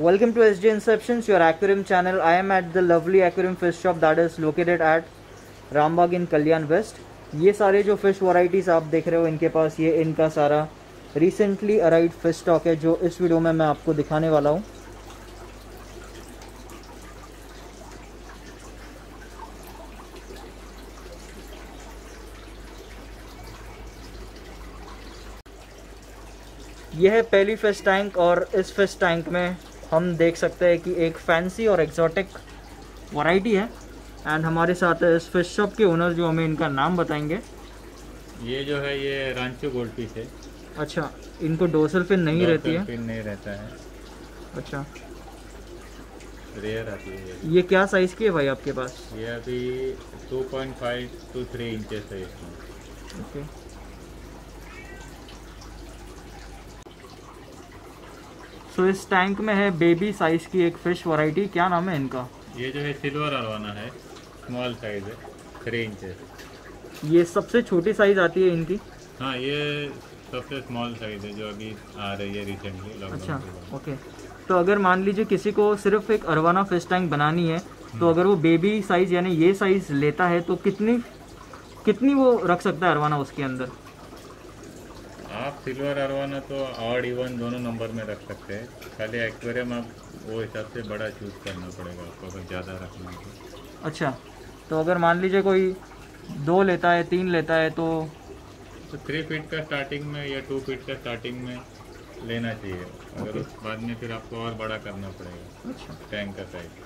Welcome to SJ Inceptions, your aquarium channel. I am at the lovely aquarium fish shop that is located at Rambagh in Kalyan West. ये सारे जो fish varieties आप देख रहे हो इनके पास ये इनका सारा रिसेंटली अराइव्ड फिश स्टॉक है जो इस वीडियो में मैं आपको दिखाने वाला हूँ। यह है पहली फिश टैंक और इस फिश टैंक में हम देख सकते हैं कि एक फैंसी और एक्जॉटिक वैरायटी है। एंड हमारे साथ इस फिश शॉप के ओनर जो हमें इनका नाम बताएंगे। ये जो है ये रांचो गोल्ड फिश है। अच्छा, इनको डोर्सल फिन नहीं रहती है? फिन नहीं रहता है। अच्छा, रेयर आती है। ये क्या साइज़ की है भाई आपके पास? ये अभी 2.5 to 3 इंचेस है इसमें। ओके, सो इस टैंक में है बेबी साइज़ की एक फ़िश वैरायटी। क्या नाम है इनका? ये जो है सिल्वर अरवाना है, स्मॉल साइज है, 3 इंचेस। ये सबसे छोटी साइज़ आती है इनकी? हाँ, ये सबसे स्मॉल साइज है जो अभी आ रही है रिसेंटली। अच्छा, ओके। तो अगर मान लीजिए किसी को सिर्फ एक अरवाना फिश टैंक बनानी है तो अगर वो बेबी साइज़ यानी ये साइज़ लेता है तो कितनी वो रख सकता है अरवाना उसके अंदर? आप सिल्वर अरवाना तो ऑड इवन दोनों नंबर में रख सकते हैं। खाली एक्वेरियम आप वो हिसाब से बड़ा चूज़ करना पड़ेगा आपको अगर ज़्यादा रखना है तो। अच्छा, तो अगर मान लीजिए कोई 2 लेता है 3 लेता है तो 3 फीट का स्टार्टिंग में या 2 फीट का स्टार्टिंग में लेना चाहिए। अगर उस बाद में फिर आपको और बड़ा करना पड़ेगा। अच्छा, टैंक का साइज।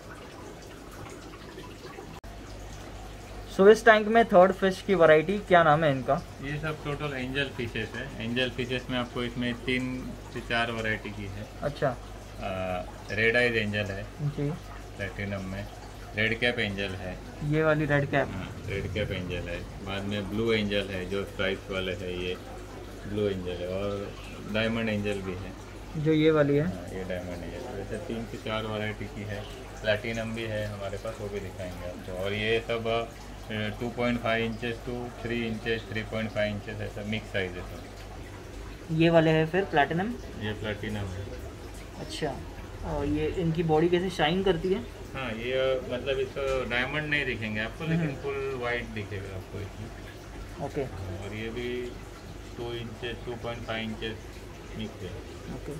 सो इस टैंक में थर्ड फिश की वैरायटी क्या नाम है इनका? ये सब टोटल एंजल फिशेस है। एंजल फिशेस में आपको इसमें 3 से 4 वैरायटी की है। अच्छा, रेड आइज एंजल है जी, प्लैटिनम में। रेड कैप एंजल है, ये वाली red cap. Red cap angel है। बाद में ब्लू एंजल है जो स्ट्राइप्स वाले है, ये ब्लू एंजल है। और डायमंड एंजल भी है जो ये वाली है। हाँ, ये डायमंड एंजल। वैसे 3 से 4 वैरायटी की है। प्लैटिनम भी है हमारे पास, वो भी दिखाएंगे आपको। और ये सब 2.5 इंचेस to 3 इंचेस, 3.5 इंचेस, ऐसा मिक्स साइज है सब। ये वाले है फिर प्लैटिनम। ये प्लैटिनम है। अच्छा, और ये इनकी बॉडी कैसे शाइन करती है? हाँ, ये मतलब इसको डायमंड नहीं दिखेंगे आपको, लेकिन फुल वाइट दिखेगा आपको इसमें। ओके, और ये भी 2 इंचेस, 2.5 इंचेस मिक्स है। ओके।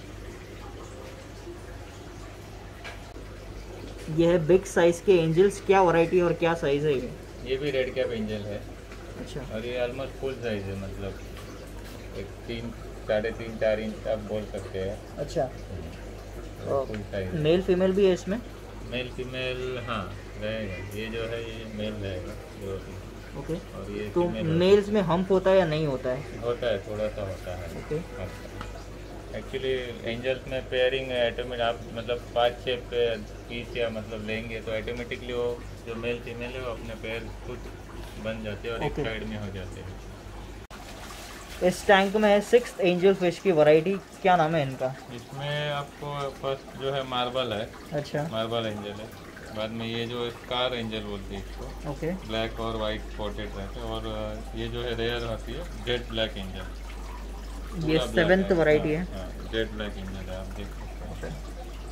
ये है बिग साइज के एंजल्स। क्या वैरायटी और क्या साइज है ये भी रेड कैप एंजल है। अच्छा, और ये ऑलमोस्ट फुल साइज है, मतलब एक 3, 3.5, 4 इंच आप बोल सकते हैं। अच्छा, फुल साइज। मेल फीमेल भी है इसमें? मेल फीमेल हाँ रहेगा। ये जो है ये मेल रहेगा जो। ओके, और ये तो मेल्स में हम्प होता है या नहीं होता है? होता है, थोड़ा सा होता है। ओके, एक्चुअली एंजल्स में पेयरिंग ऑटोमेटिक आप मतलब 5-6 पीस या मतलब लेंगे तो ऑटोमेटिकली वो जो मेल फीमेल है वो अपने पेयर खुद बन जाते हैं और एक साइड में हो जाते हैं। इस टैंक में है 6th एंजल फिश की वैरायटी। क्या नाम है इनका? इसमें आपको फर्स्ट जो है मार्बल है। अच्छा, मार्बल एंजल है। बाद में ये जो स्कार एंजल बोलते हैं इसको। ओके, ब्लैक और वाइट स्पॉटेड रहते हैं। और ये जो है रेयर होती है जेट ब्लैक एंजल। ये 7th वैरायटी है। जेट ब्लैक एंजल है, आप देख सकते हैं।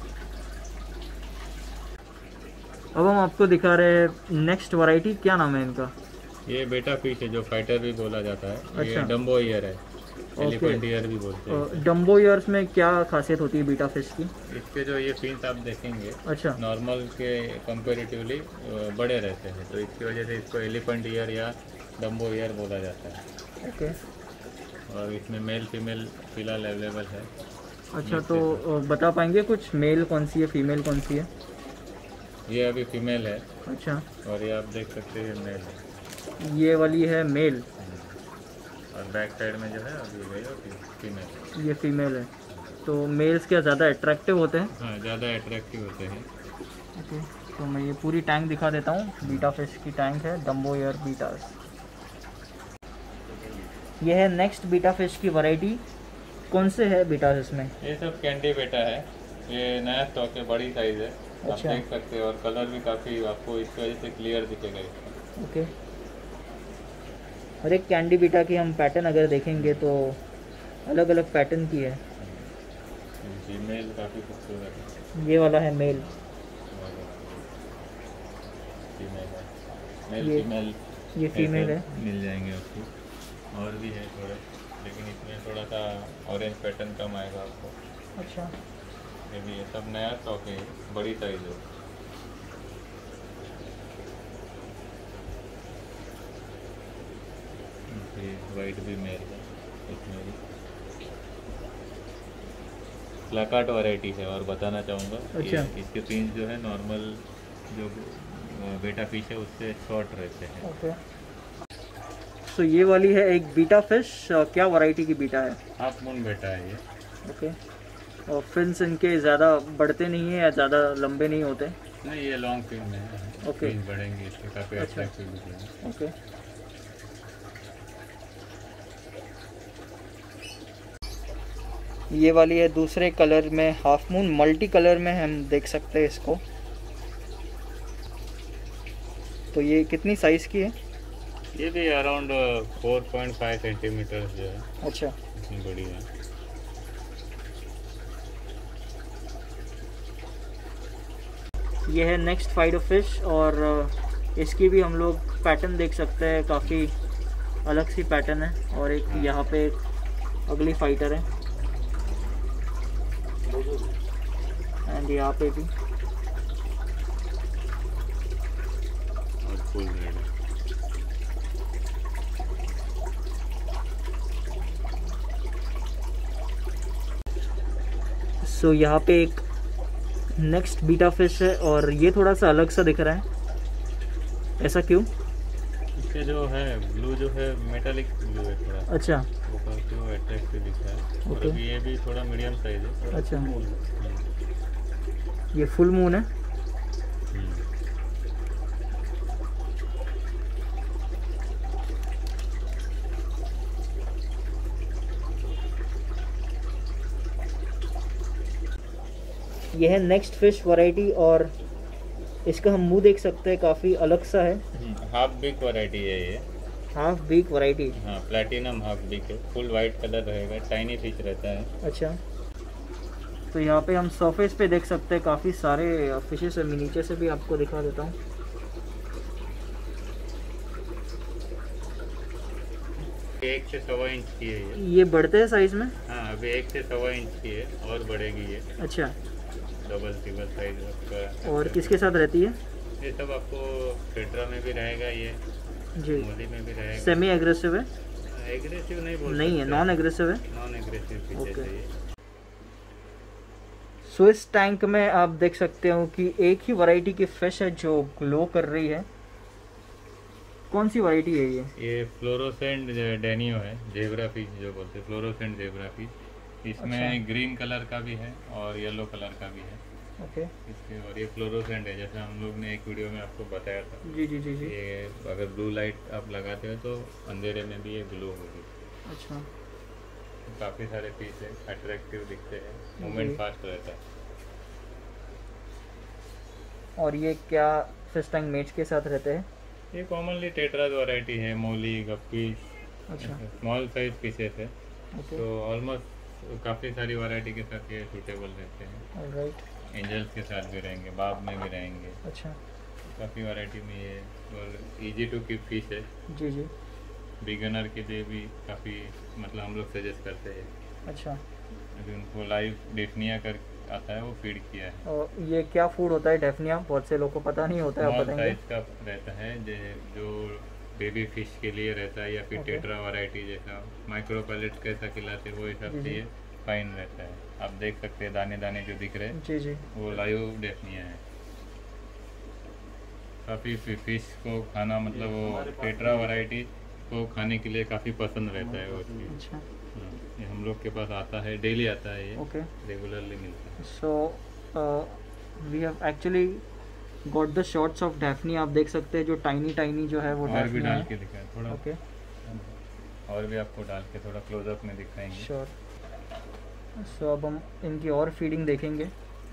अब हम आपको दिखा रहे हैं नेक्स्ट वैरायटी। क्या नाम है इनका? ये बेटा फिश है जो फाइटर भी बोला जाता है। अच्छा, ये डम्बो ईयर है, एलिफेंट ईयर भी बोलते हैं। डम्बो ईयर्स में क्या खासियत होती है बीटा फिश की? इसके जो ये फिन्स आप देखेंगे अच्छा, नॉर्मल के कंपेरेटिवली बड़े रहते हैं, तो इसकी वजह से इसको एलिफेंट ईयर या डम्बो ईयर बोला जाता है। ओके। और इसमें मेल फीमेल फिलहाल अवेलेबल है। अच्छा, तो बता पाएंगे कुछ मेल कौन सी है फीमेल कौन सी है? ये अभी फीमेल है। अच्छा, और ये आप देख सकते हैं मेल है। ये वाली है मेल और बैक साइड में जो है अभी वही फीमेल। ये फीमेल है। तो मेल्स क्या ज़्यादा अट्रैक्टिव होते हैं? हाँ, ज़्यादा अट्रैक्टिव होते हैं। ओके, तो मैं ये पूरी टैंक दिखा देता हूँ। बीटा फिश की टैंक है, डम्बो ईयर बीटास। ये है नेक्स्ट बीटा फिश की वैरायटी। कौन से है बीटा इसमें? ये सब कैंडी बेटा है। ये नया स्टॉक है, बड़ी साइज है। अच्छा, आप देख सकते हैं। और कलर भी काफ़ी आपको इसकी वजह से क्लियर दिखेगा इसका। ओके। और एक कैंडी बीटा की हम पैटर्न अगर देखेंगे तो अलग अलग पैटर्न की है। फीमेल काफ़ी खूबसूरत है। ये वाला है मेल। फीमेल है, मेल ये फीमेल ये फीमेल है। मिल जाएंगे आपको। और भी है थोड़े, लेकिन इसमें थोड़ा सा ऑरेंज पैटर्न कम आएगा आपको। अच्छा, ये भी है, सब नया स्टॉक है, बड़ी साइज है। वाइट भी मेल है, इसमें भी प्लाकार्ड वैरायटी है। और बताना चाहूँगा, अच्छा। इसके पिंच जो है नॉर्मल जो बेटा फिश है उससे शॉर्ट रहते हैं। ओके। सो ये वाली है एक बीटा फिश, क्या वैरायटी की बीटा है? हाफ मून बेटा है ये। ओके। और फिन्स इनके ज़्यादा बढ़ते नहीं है या ज़्यादा लंबे नहीं होते? नहीं, ये लॉन्ग फिन में है। ओके। फिन बढ़ेंगे इसके, काफ़ी अच्छा। अट्रैक्टिव दिखेंगे। ओके। ये वाली है दूसरे कलर में, हाफ मून मल्टी कलर में हम देख सकते हैं इसको। तो ये कितनी साइज़ की है? ये भी अराउंड 4.5 सेंटीमीटर जो है। अच्छा। इतनी बड़ी है। ये है नेक्स्ट फाइडो फिश, और इसकी भी हम लोग पैटर्न देख सकते हैं, काफ़ी अलग सी पैटर्न है। और एक यहाँ पे एक अगली फाइटर है, एंड यहाँ पे भी। और फुल रेड है। सो यहाँ पे एक नेक्स्ट बीटा फिश है, और ये थोड़ा सा अलग सा दिख रहा है, ऐसा क्यों? इसके जो है ब्लू जो है मेटालिक ब्लू है थोड़ा। अच्छा। वो काफ़ी वो अट्रैक्टिव दिख रहा है। और ओके। अभी ये भी थोड़ा मीडियम साइज है। अच्छा। ये फुल मून है। ये है नेक्स्ट फिश वैरायटी, और इसका हम मुंह देख सकते हैं, काफ़ी अलग सा है। हाफ बिग वैरायटी है ये। Half beak variety. हाँ, प्लैटिनम हाफ बिग है, फुल वाइट कलर रहेगा, टाइनी फिश रहता है। अच्छा। तो यहाँ पे हम सरफेस पे देख सकते हैं काफ़ी सारे फिशेस है। मैं नीचे से भी आपको दिखा देता हूँ। एक से 1.25 इंच की है ये। ये बढ़ते हैं साइज में? हाँ, अभी 1 से 1.25 इंच की है, और बढ़ेगी ये। अच्छा। डबल ट्रिपल साइज आपका। और किसके साथ रहती है? ये सब आपको टेट्रा में भी रहेगा, ये जी। मोली में भी रहेगा। सेमी एग्रेसिव है? एग्रेसिव नहीं बोल नहीं है, नॉन एग्रेसिव है। Non aggressive fish okay. है ये। सो इस टैंक में आप देख सकते हो कि एक ही वैरायटी की फिश है जो ग्लो कर रही है। कौन सी वैरायटी है ये? ये फ्लोरोसेंट डेनियो है, जेब्रा फिश जो बोलते हैं, फ्लोरोसेंट जेब्रा फिश। इसमें अच्छा। ग्रीन कलर का भी है और येलो कलर का भी है। ओके। इसके और ये फ्लोरोसेंट है, जैसे हम लोग ने एक वीडियो में आपको बताया था। जी जी जी जी। ये अगर ब्लू लाइट आप लगाते हो तो अंधेरे में भी ये ग्लो होगी। अच्छा। काफ़ी सारे पीस है, अट्रैक्टिव दिखते हैं, मूवमेंट फास्ट रहता है। और ये क्या फिश टैंक मेज के साथ रहते हैं? ये कॉमनली टेट्राज वैरायटी है, मोली, गप्पी, अच्छा। स्मॉल साइज पीसेस है। ओके। तो ऑलमोस्ट काफ़ी सारी वैरायटी के साथ ये सूटेबल रहते हैं। ऑलराइट। एंजल्स के साथ भी रहेंगे, बाब में भी रहेंगे। अच्छा। काफ़ी वैरायटी में ये, और इजी टू कीप फिश है। जी जी। बिगनर के लिए भी काफ़ी, मतलब हम लोग सजेस्ट करते हैं। अच्छा। अभी उनको लाइव डेफनिया कर आता है, वो फीड किया है। और ये क्या फूड होता है डेफनिया? बहुत से लोगों को पता नहीं होता है, आप स्मॉल बताएंगे? साइज का रहता है, जो बेबी फिश के लिए रहता है, या फिर ओके। टेट्रा वैरायटी जैसा माइक्रो पैलेट कैसा खिलाते हैं वो हिसाब जी, से जी। ये फाइन रहता है। आप देख सकते हैं दाने दाने जो दिख रहे हैं, जी जी। वो लाइव डेफनिया है। काफ़ी फिश को खाना, मतलब वो टेट्रा वैरायटी को खाने के लिए काफ़ी पसंद रहता है वो चीज़। अच्छा। हाँ, ये हम लोग के पास आता है, डेली आता है ये। ओके। रेगुलरली मिलता है। So we have actually got the shots of daphnia. आप देख सकते हैं जो टाइनी जो है वो और भी डेफनी डाल है। के दिखाएं थोड़ा। ओके। और भी आपको डाल के थोड़ा क्लोजअप में दिखाएंगे। श्योर। सो अब हम इनकी और फीडिंग देखेंगे।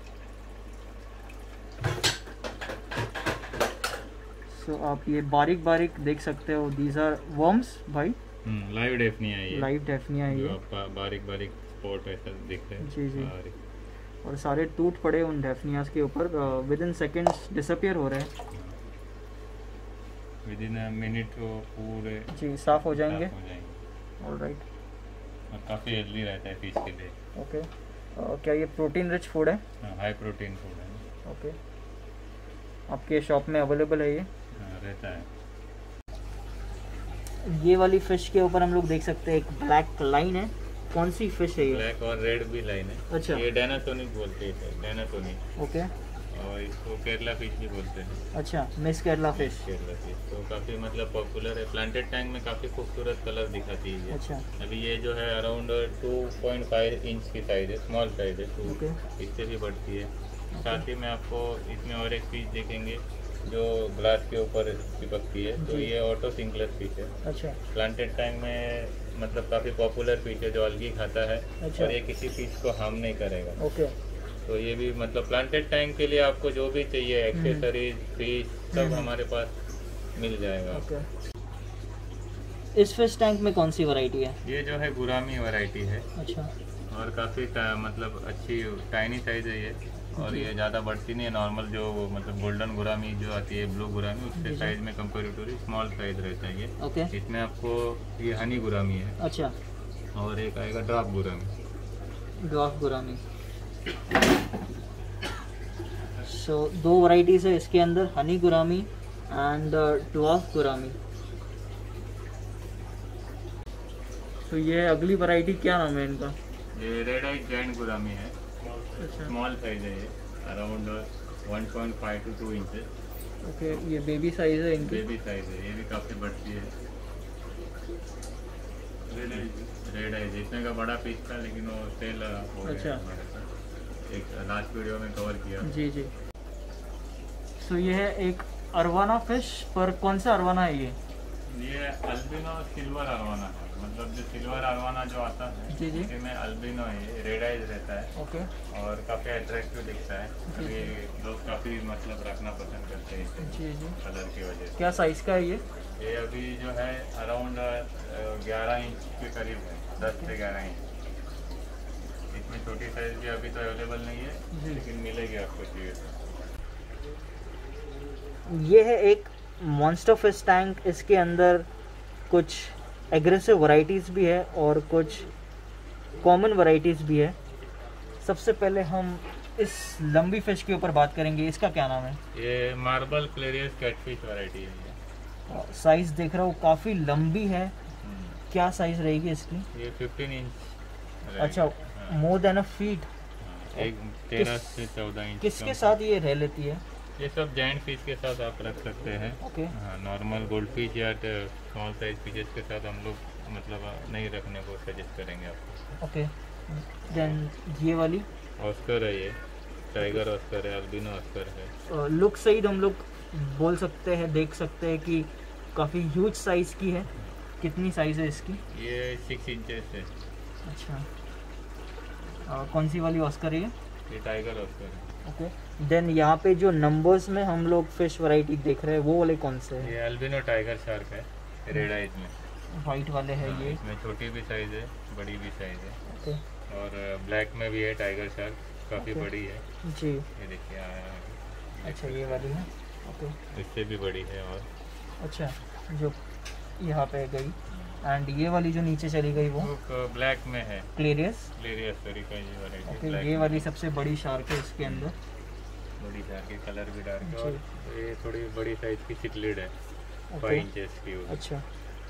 सो आप ये बारीक बारीक देख सकते हो, दीज आर वर्म्स भाई। लाइव डेफनिया है ये। लाइव डेफनिया है जो ये। आप बारीक बारीक स्पॉट ऐसा दिख रहे हैं। जी जी। और सारे टूट पड़े उन डेफनियास के ऊपर, विद इन सेकेंड्स डिसअपियर हो रहे हैं। विद इन अ मिनट वो पूरे जी साफ हो जाएंगे। ऑलराइट। और काफ़ी हेल्दी रहता है फिश के लिए। ओके। क्या ये प्रोटीन रिच फूड है? हाई प्रोटीन फूड है। ओके। आपके शॉप में अवेलेबल है ये? रहता है। ये वाली फिश के ऊपर हम लोग देख सकते हैं एक ब्लैक लाइन है। कौन सी फिश है ये? ब्लैक और रेड भी लाइन है। अच्छा। ये डायनासोनिक बोलते हैं, डायनासोनिक। ओके। और इसको केरला फिश भी बोलते हैं। अच्छा, miss Kerala fish. Kerala fish तो काफ़ी मतलब पॉपुलर है। प्लांटेड टैंक में काफ़ी खूबसूरत कलर दिखाती है। अच्छा। अभी ये जो है अराउंड 2.5 इंच की साइज़ है, स्मॉल साइज़ है। ओके। इससे भी बढ़ती है। साथ ही में आपको इसमें और एक फिश देखेंगे जो ग्लास के ऊपर चिपकती है, तो ये ऑटो सिंकलर फिश है। अच्छा। प्लांटेड टैंक में मतलब काफ़ी पॉपुलर फिश है जो अलगी खाता है। अच्छा। और ये किसी फिश को हार्म नहीं करेगा। ओके। तो ये भी मतलब प्लांटेड टैंक के लिए आपको जो भी चाहिए एक्सेसरीज फिश सब हमारे पास मिल जाएगा। ओके। इस फिश टैंक में कौन सी वैरायटी है? ये जो है गुरामी वैरायटी है। अच्छा। और काफ़ी मतलब अच्छी टाइनी साइज है ये। और ये ज़्यादा बढ़ती नहीं है। नॉर्मल जो मतलब गोल्डन गुरामी जो आती है, ब्लू गुरामी, उसके साइज में कंपेरेटिवली स्मॉल साइज रहता है ये। ओके। इसमें आपको ये हनी गुरामी है। अच्छा। और एक आएगा drop gourami. Dwarf gourami. So दो वैरायटीज है इसके अंदर, honey gourami and dwarf gourami. तो ये अगली वैरायटी क्या नाम है इनका? ये रेड आई जैंट गुरामी है। अच्छा। स्मॉल साइज है ये, अराउंड 1.5 to 2 इंचेस। ओके। ये बेबी साइज है इनकी? बेबी साइज है, ये भी काफ़ी बढ़ती है। रेड आई जितने का बड़ा पीस था लेकिन वो सेल हो गया। अच्छा। हमारे पास एक लास्ट वीडियो में कवर किया। जी जी। सो ये है एक अरवाना फिश, पर कौन सा अरवाना है ये? ये अल्बिनो सिल्वर अरवाना है। मतलब जो सिल्वर अरवाना जो आता है जी जी। इसमें अल्बिनो है, ये रेड आइज रहता है। ओके। और काफ़ी अट्रैक्टिव दिखता है। अभी लोग काफ़ी मतलब रखना पसंद करते हैं इसे जी जी। कलर की वजह से। क्या साइज़ का है ये? ये अभी जो है अराउंड 11 इंच के करीब है, 10 से 11 इंच। इसमें छोटी साइज भी अभी तो अवेलेबल नहीं है, लेकिन मिलेगी आपको चाहिए तो। ये है एक मॉन्स्टर फिश टैंक। इसके अंदर कुछ एग्रेसिव वैरायटीज़ भी है और कुछ कॉमन वैरायटीज़ भी है। सबसे पहले हम इस लंबी फिश के ऊपर बात करेंगे। इसका क्या नाम है? ये मार्बल क्लेरियस कैटफिश वैरायटी है। साइज़ देख रहा हूँ काफ़ी लंबी है। क्या साइज़ रहेगी इसकी? ये 15 इंच। अच्छा, मोर देन अ फीट। एक 13 से 14 इंच। किसके साथ ये रह लेती है? ये सब जायंट फिश के साथ आप रख सकते हैं। ओके। हाँ, नॉर्मल गोल्ड फिश या स्मॉल साइज फिशेस के साथ हम लोग मतलब नहीं रखने को सजेस्ट करेंगे आपको। ओके। देन ये वाली ऑस्कर है, ये टाइगर ऑस्कर है, अल्बिनो ऑस्कर है। लुक सही हम लोग बोल सकते हैं, देख सकते हैं कि काफ़ी ह्यूज साइज़ की है। कितनी साइज़ है इसकी? ये 6 इंचेस है। अच्छा। कौन सी वाली ऑस्कर है ये टाइगर ऑस्कर है। ओके। देन यहाँ पे जो नंबर्स में हम लोग फिश वैरायटी देख रहे हैं वो वाले कौन से हैं? ये अल्बिनो टाइगर शार्क है, रेड आइज में। वाइट वाले हैं ये? इसमें छोटी भी साइज है, बड़ी भी साइज है। ओके। और ब्लैक में भी है टाइगर शार्क, काफ़ी बड़ी है। जी। ये देखिए अच्छा, ये वाली है। ओके। इससे भी बड़ी है। और अच्छा, जो यहाँ पे गई एंड ये वाली जो नीचे चली गई वो ब्लैक में है, क्लेरियस। क्लेरियस सॉरी का ये वैरायटी। ओके। ये वाली सबसे बड़ी शार्क है इसके अंदर। बड़ी शार्क के कलर भी डार्क है। और ये थोड़ी बड़ी साइज की सिकलिड है, 5 इंचेस की। अच्छा।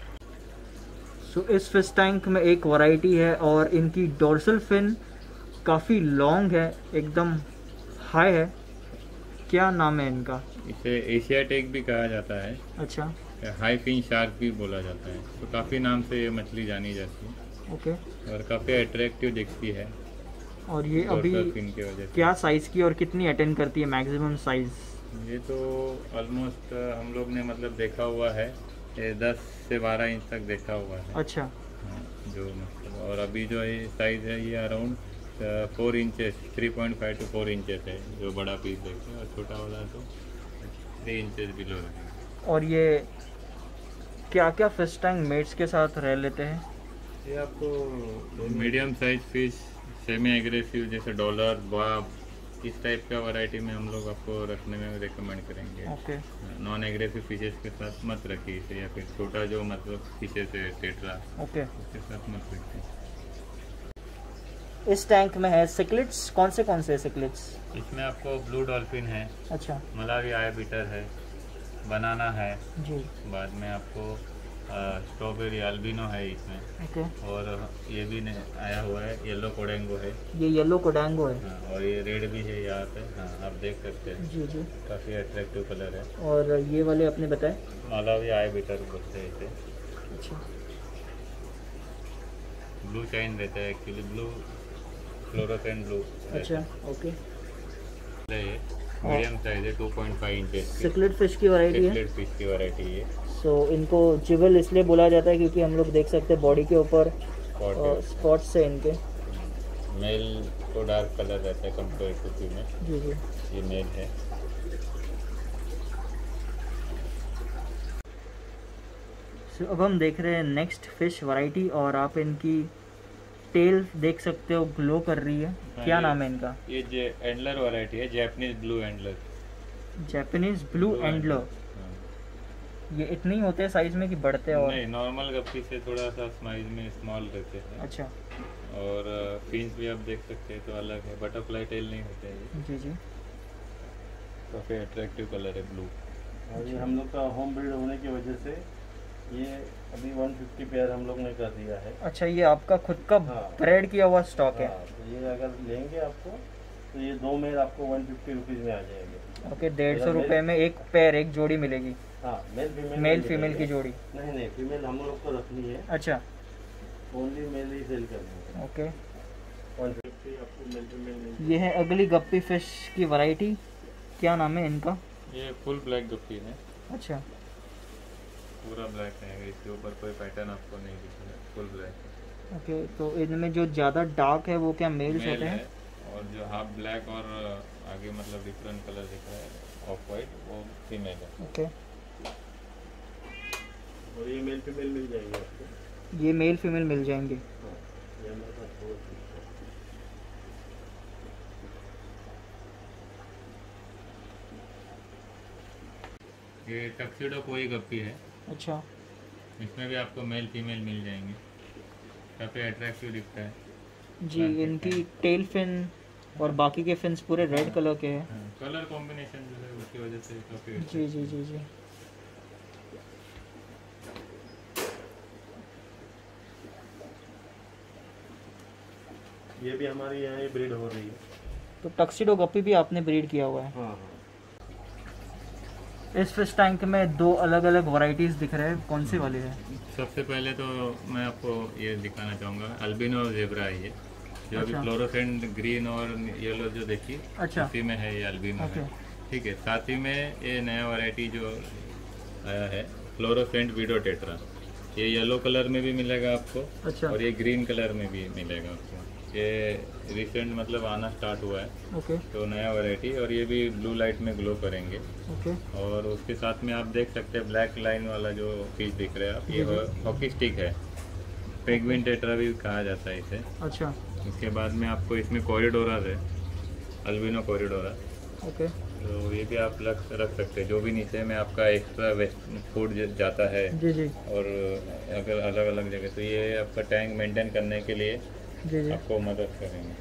सो इस फिश टैंक में एक वैरायटी है और इनकी डोर्सल फिन काफ़ी लॉन्ग है, एकदम हाई है। क्या नाम है इनका? इसे एशियाटिक भी कहा जाता है। अच्छा। हाई फिन शार्क भी बोला जाता है। तो काफ़ी नाम से ये मछली जानी जाती है। ओके। और काफ़ी अट्रैक्टिव दिखती है। और ये अभी फिन की वजह से क्या साइज़ की और कितनी अटेंड करती है मैक्सिमम साइज़? ये तो ऑलमोस्ट हम लोग ने मतलब देखा हुआ है, ये 10 से 12 इंच तक देखा हुआ है। अच्छा। हाँ, जो मतलब और अभी जो ये साइज़ है ये अराउंड 4 इंचेस, 3.5 to 4 इंचेस है जो बड़ा पीस देखते हैं। और छोटा वाला तो 3 इंचेस बिलो है। और ये क्या क्या फिश टैंक मेट्स के साथ रह लेते हैं? ये आपको medium size fish, semi aggressive जैसे डॉलर, बाब, इस टाइप का वैरायटी में हम लोग आपको रखने में रेकमेंड करेंगे। ओके। नॉन एग्रेसिव फिशेस के साथ मत रखिए इसे, या फिर छोटा जो मतलब फिशेस है टेट्रा, ओके। उसके साथ मत रखिए। इस टैंक में है सिक्लेट्स, कौन से सिक्लेट्स? इसमें आपको ब्लू डॉल्फिन है, अच्छा, मलावी आई बीटर है, बनाना है जी, बाद में आपको स्ट्रॉबेरी अल्बिनो है इसमें, ओके। और ये भी आया हुआ है येलो कोडेंगो है। ये येलो कोडांगो है। हाँ, और ये रेड भी है यहाँ पे। हाँ, आप देख सकते हैं। जी जी। काफ़ी अट्रैक्टिव कलर है। और ये वाले आपने बताए? मलावी आई बीटर बोलते हैं इसे। अच्छा, ब्लू चाइन रहता है एक्चुअली, ब्लू फ्लोरोसेंट ब्लू। अच्छा, ओके। मीडियम साइज है, 2.5 इंचेस की सिक्लेट फिश की वैरायटी है। सिक्लेट फिश की वैरायटी है। सो इनको जिवल इसलिए बोला जाता है क्योंकि हम लोग देख सकते हैं बॉडी के ऊपर स्पॉट्स है इनके। मेल को डार्क कलर रहता है कंपेयर टू फीमेल। जी जी। ये मेल है। अब हम देख रहे हैं नेक्स्ट फिश वैरायटी, और आप इनकी टेल देख सकते हो, ग्लो कर रही है। क्या नाम है इनका? ये एंडलर वैरायटी है, Japanese blue Endler. Japanese blue Endler. ये इतने ही होते हैं साइज में कि बढ़ते हैं? और नहीं, नॉर्मल गप्पी से थोड़ा सा साइज में स्मॉल रहते हैं। अच्छा। और फिन्स भी आप देख सकते हैं तो अलग है, बटरफ्लाई टेल नहीं होते हैं। जी जी। काफ़ी अट्रैक्टिव कलर है ब्लू। और ये हम लोग का होम ब्रीड होने की वजह से ये अभी 150 पेयर हम लोग ने कर दिया है। अच्छा, ये आपका खुद का ब्रेड किया हुआ स्टॉक है? हाँ, तो ये अगर लेंगे आपको तो ये 2 मेल आपको 150 रुपीज़ में आ जाएंगे। ओके, 150 रुपये में एक पेयर, एक जोड़ी मिलेगी? हाँ, मेल फीमेल की जोड़ी? नहीं, फीमेल हम लोग को रखनी है। अच्छा, ओनली मेल ही सेल करनी है। ओके। 150 आपको मेल फीमेल। ये है अगली गप्पी फिश की वैरायटी, क्या नाम है इनका? ये फुल ब्लैक गप्पी है। अच्छा, पूरा ब्लैक है, इसके ऊपर कोई पैटर्न आपको नहीं दिखेगा, फुल ब्लैक है। ओके। तो इनमें जो ज़्यादा डार्क है वो क्या मेल्स मेल होते हैं? और जो हाफ ब्लैक और आगे मतलब डिफरेंट कलर दिख रहा है ऑफ वाइट, वो फीमेल है। ओके। और ये मेल फीमेल मिल जाएंगे आपको। ये मेल फीमेल मिल जाएंगे? हाँ, ये हमारे पास बहुत है। ये टक्सिडो कोई गप्पी है। अच्छा, इसमें भी आपको मेल फीमेल मिल जाएंगे। काफ़ी अट्रैक्टिव दिखता है। जी। इनकी टेल फिन और बाकी के फिन्स पूरे रेड कलर के हैं। कलर कॉम्बिनेशन जो है उसकी वजह से काफ़ी जी जी जी जी। ये भी हमारे यहाँ ब्रीड हो रही है। तो टक्सिडो गप्पी भी आपने ब्रीड किया हुआ है? हाँ। इस फिश टैंक में 2 अलग अलग वैरायटीज दिख रहे हैं, कौन सी वाली है? सबसे पहले तो मैं आपको ये दिखाना चाहूँगा, अल्बिनो और जेब्रा है ये, जो अभी फ्लोरोसेंट ग्रीन और येलो जो देखिए। अच्छा, उसी में है ये अल्बिनो है। ठीक है, साथ ही में ये नया वैरायटी जो आया है फ्लोरोसेंट विडो टेट्रा, ये येलो कलर में भी मिलेगा आपको। अच्छा, और ये ग्रीन कलर में भी मिलेगा आपको। ये रिसेंट मतलब आना स्टार्ट हुआ है। ओके। तो नया वैरायटी, और ये भी ब्लू लाइट में ग्लो करेंगे। ओके। और उसके साथ में आप देख सकते हैं ब्लैक लाइन वाला जो फिश दिख रहा है आप, ये हॉकी स्टिक है, पेंगुइन टेट्रा भी कहा जाता है इसे। अच्छा। इसके बाद में आपको इसमें कॉरिडोरा है, अल्बिनो कॉरिडोरा। ओके। तो ये भी आप रख सकते हैं, जो भी नीचे में आपका एक्स्ट्रा वेस्ट फूड जाता है। जी जी। और अगर अलग अलग जगह, तो ये आपका टैंक मेंटेन करने के लिए जी जी। आपको मदद करेंगे।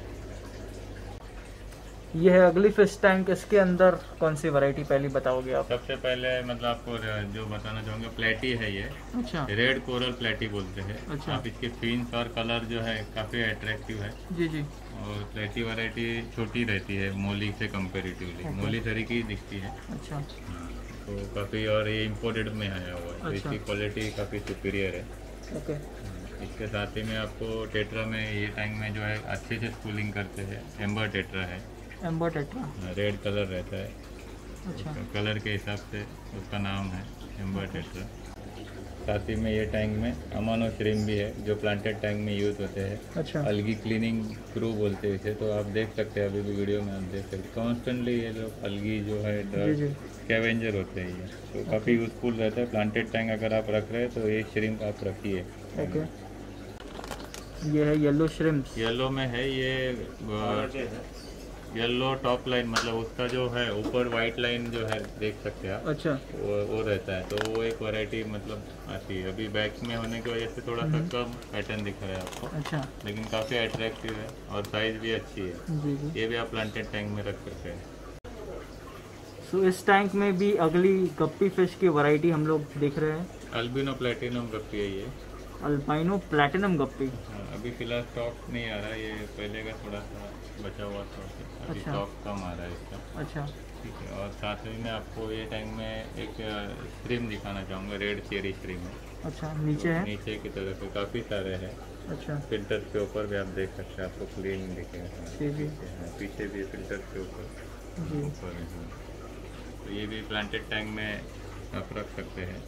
ये है अगली फिश टैंक, इसके अंदर कौन सी वैरायटी पहले बताओगे आप? सबसे पहले मतलब आपको जो बताना चाहूँगा, प्लेटी है ये। अच्छा। रेड कोरल प्लेटी बोलते हैं। अच्छा। आप इसके फिन्स और कलर जो है काफ़ी अट्रैक्टिव है। जी जी। और प्लेटी वैरायटी छोटी रहती है मोली से कंपेरेटिवली, मोली सरी की दिखती है। अच्छा। हाँ, तो काफ़ी, और ये इम्पोर्टेड में आया हुआ है, तो अच्छा। इसकी क्वालिटी काफ़ी सुपीरियर है। ओके। इसके साथ ही में आपको टेट्रा में, ये टैंक में जो है अच्छे से स्कूलिंग करते हैं, एम्बर टेट्रा है। Ember tetra? रेड कलर रहता है। अच्छा। कलर के हिसाब से उसका नाम है एम्बर टेट्रा। साथ ही में ये टैंक में अमानो श्रिम्प भी है, जो प्लांटेड टैंक में यूज़ होते हैं। अच्छा। अलगी क्लीनिंग क्रू बोलते हैं इसे। तो आप देख सकते हैं, अभी भी वीडियो में आप देख सकते हैं, कॉन्स्टेंटली ये लोग अलगी जो है स्कैवेंजर होते हैं ये। तो काफ़ी यूजफुल रहता है। प्लांटेड टैंक अगर आप रख रहे हैं तो ये श्रिम्प आप रखिए। ओके। ये है येलो श्रिम्प्स। येलो में है ये येलो टॉप लाइन, मतलब उसका जो है ऊपर वाइट लाइन जो है देख सकते हैं आप। अच्छा। वो रहता है, तो वो एक वैरायटी मतलब आती है। अभी बैक में होने की वजह से थोड़ा सा कम पैटर्न दिख रहा है आपको। अच्छा। लेकिन काफ़ी अट्रैक्टिव है और साइज़ भी अच्छी है। जी जी। ये भी आप प्लांटेड टैंक में रख सकते हैं। सो इस टैंक में भी अगली गप्पी फिश की वैरायटी हम लोग देख रहे हैं। अल्बिनो प्लेटिनम गप्पी है ये। Albino platinum guppy. हाँ, अभी फिलहाल स्टॉक नहीं आ रहा है, ये पहले का थोड़ा सा बचा हुआ स्टॉक है। अभी अच्छा। स्टॉक कम आ रहा है इसका। अच्छा। ठीक है, और साथ ही में आपको ये टैंक में एक स्ट्रीम दिखाना चाहूँगा, रेड चेरी स्ट्रीम है। अच्छा, नीचे है। नीचे की तरफ है, काफ़ी सारे हैं। अच्छा। फिल्टर के ऊपर भी आप देख सकते हैं, आपको क्लीन दिखेगा। जी जी। पीछे भी फिल्टर के ऊपर जी। ऊपर है। तो ये भी प्लांटेड टैंक में आप रख सकते हैं।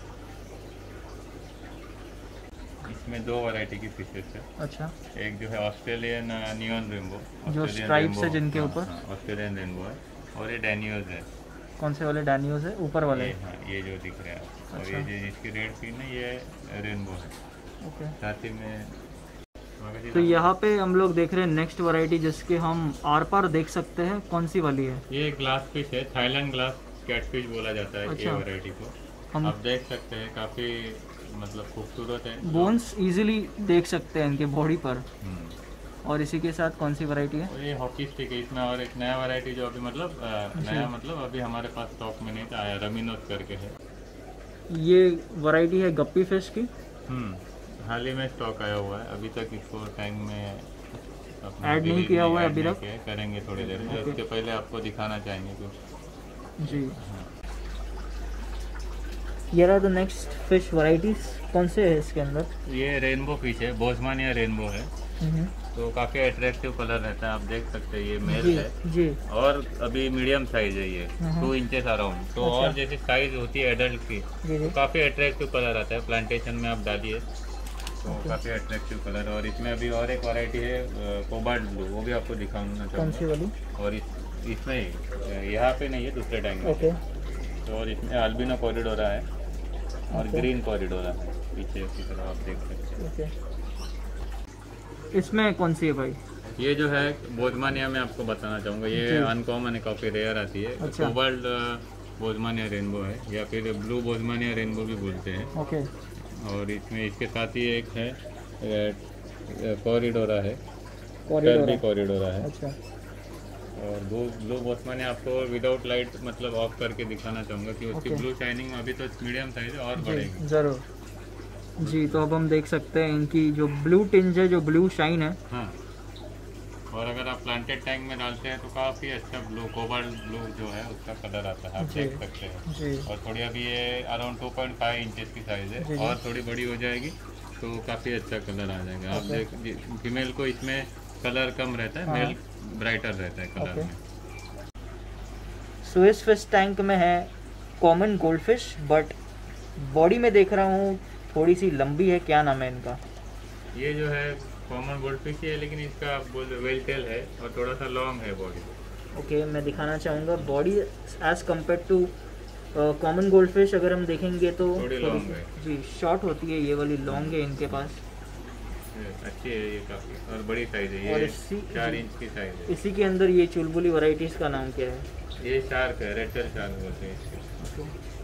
इसमें दो वैरायटी की फिशेस है। अच्छा। एक जो है ऑस्ट्रेलियन नियॉन रेनबो, जो स्ट्राइप्स है जिनके ऊपर। ऑस्ट्रेलियन रेनबो है। और ये डैनियोज है। कौन से वाले डैनियोज है? ऊपर वाले। हाँ, ये जो दिख रहा है। और अच्छा। ये जो इसकी रेड फिन है ये रेनबो है। ओके। साथ ही में तो यहाँ पे हम लोग देख रहे हैं नेक्स्ट वैरायटी, जिसके हम आर पार देख सकते हैं। कौन सी वाली है? ये ग्लास फिश है, थाईलैंड ग्लास कैटफिश बोला जाता है। अच्छा। ये वैरायटी को हम आप देख सकते हैं, काफ़ी मतलब खूबसूरत है। बोन्स इजीली देख सकते हैं इनके बॉडी पर। हम्म। और इसी के साथ कौन सी वैरायटी है? और ये हॉकी स्टिक है। इसमें और एक नया वैरायटी जो अभी मतलब नया मतलब अभी हमारे पास स्टॉक में नहीं था, आया रमीनोस करके है। ये वैरायटी है गप्पी फिश की। हाल ही में स्टॉक आया हुआ है। अभी तक इसको टैंक में ऐड नहीं किया हुआ है अभी तक। करेंगे थोड़ी देर में। उसके पहले आपको दिखाना चाहेंगे कुछ। जी। ये रहा द नेक्स्ट फिश वैरायटीज। कौन से है इसके अंदर? ये रेनबो फिश है, बोस्मानिया रेनबो है। तो काफ़ी अट्रैक्टिव कलर रहता है, आप देख सकते हैं। ये मेल जी है जी। और अभी मीडियम साइज है ये, 2 इंचेस अराउंड। तो अच्छा। और जैसे साइज होती है एडल्ट की, जी जी। तो काफ़ी अट्रैक्टिव कलर आता है। प्लांटेशन में आप डालिए तो काफ़ी अट्रैक्टिव कलर। और इसमें अभी और एक वैरायटी है कोबाल्ट ब्लू, वो भी आपको दिखाना कौन सी चाहूँगा। वाली? और इसमें ही यहाँ पे नहीं है, दूसरे टैंक में। ओके। तो और इसमें अल्बिनो कॉरिडोरा है और ग्रीन कॉरिडोरा है पीछे की तरफ, आप देख सकते हैं। ओके। इसमें कौन सी है भाई? ये जो है बोस्मानिया में आपको बताना चाहूँगा, ये अनकॉमन है, काफ़ी रेयर आती है। अच्छा। कोबाल्ट बोस्मानिया रेनबो है, या फिर ब्लू बोस्मानिया रेनबो भी बोलते हैं। ओके। और इसमें इसके साथ ही एक है कॉरिडोरा है, कॉरिडोरा। कॉरिडोरा है। अच्छा। और ब्लू बोस्मानिया आपको विदाउट लाइट मतलब ऑफ करके दिखाना चाहूँगा कि उसकी ब्लू शाइनिंग अभी तो मीडियम साइज है और बढ़ेगी। ज़रूर जी। तो अब हम देख सकते हैं इनकी जो ब्लू टिंज है, जो ब्लू शाइन है। हाँ। और अगर आप प्लांटेड टैंक में डालते हैं तो काफ़ी अच्छा ब्लू, कोबाल्ट ब्लू जो है उसका कलर आता है, आप देख सकते हैं। जी। और थोड़ी अभी ये अराउंड 2.5 इंचेस की साइज़ है, और थोड़ी बड़ी हो जाएगी तो काफ़ी अच्छा कलर आ जाएगा। आप देख, फीमेल को इसमें कलर कम रहता है, मेल ब्राइटर रहता है कलर में। स्विस फिश टैंक में है common gold fish, but body में देख रहा हूँ थोड़ी सी लंबी है। क्या नाम है इनका? ये जो है कॉमन गोल्ड फिश है, लेकिन इसका वेल टेल है और थोड़ा सा लॉन्ग है बॉडी। ओके। मैं दिखाना चाहूँगा body age compare to common gold fish अगर हम देखेंगे तो थोड़ी लॉन्ग है। जी शॉर्ट होती है, ये वाली लॉन्ग है इनके पास। अच्छी है ये काफ़ी, और बड़ी साइज है और ये, इसी 4 इंच की साइज है। इसी के अंदर ये चुलबुली वैरायटीज़ का नाम क्या है? ये शार्क है, रेड टेल शार्क बोलते हैं इसको।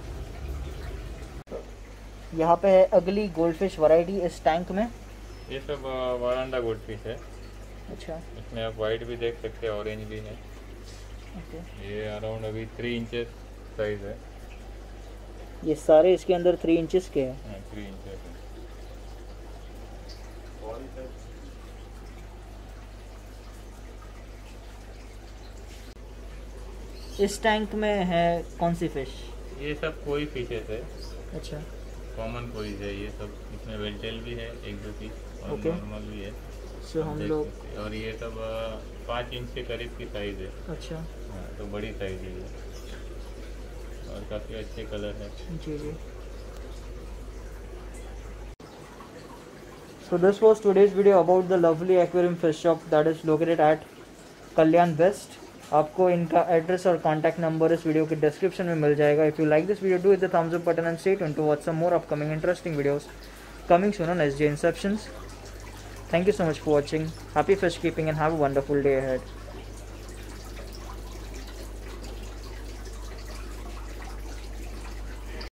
यहाँ पे है अगली गोल्ड फिश वैरायटी इस टैंक में। ये सब वारांडा गोल्ड फिश है। अच्छा। इसमें आप वाइट भी देख सकते हैं, ऑरेंज भी है। ओके। ये अराउंड अभी 3 इंचेस साइज है। ये सारे इसके अंदर 3 इंचेस के हैं। हाँ, 3 इंचेस है। इस टैंक में है कौन सी फिश? ये सब कोई फिशेस है, अच्छा। कॉमन कोई है ये सब। इसमें वेलटेल भी है 1-2 पीस, और ओके। नॉर्मल भी है। सो हम देख लोग सकते हैं। और ये सब 5 इंच के करीब की साइज़ है। अच्छा। हाँ, तो बड़ी साइज़ है ये, और काफ़ी अच्छे कलर है। जी जी। So this was today's video about the lovely aquarium fish shop that is located at Kalyan west. आपको इनका एड्रेस और कॉन्टैक्ट नंबर इस वीडियो के डिस्क्रिप्शन में मिल जाएगा। If you like this video do hit the thumbs up button and stay tuned to watch some more upcoming interesting videos coming soon on SJ Inceptions। Thank you so much for watching. Happy fish keeping and have a wonderful day ahead.